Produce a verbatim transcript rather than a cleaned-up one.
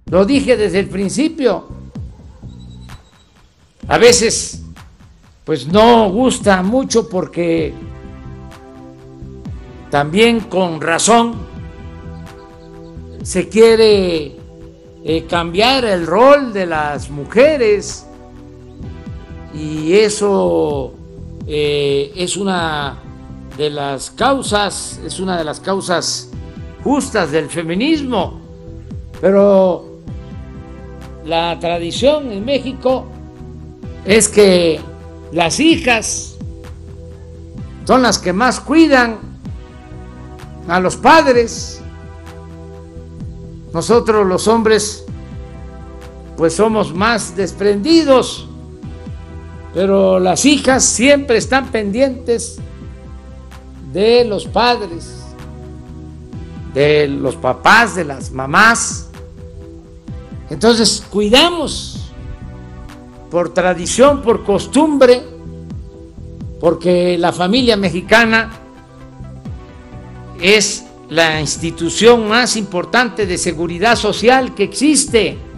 Lo dije desde el principio. A veces, pues no gusta mucho porque también con razón se quiere eh, cambiar el rol de las mujeres y eso eh, es una de las causas, es una de las causas justas del feminismo, pero la tradición en México es que las hijas son las que más cuidan a los padres. Nosotros los hombres pues somos más desprendidos, pero las hijas siempre están pendientes de los padres, de los papás, de las mamás. Entonces cuidamos por tradición, por costumbre, porque la familia mexicana es la institución más importante de seguridad social que existe.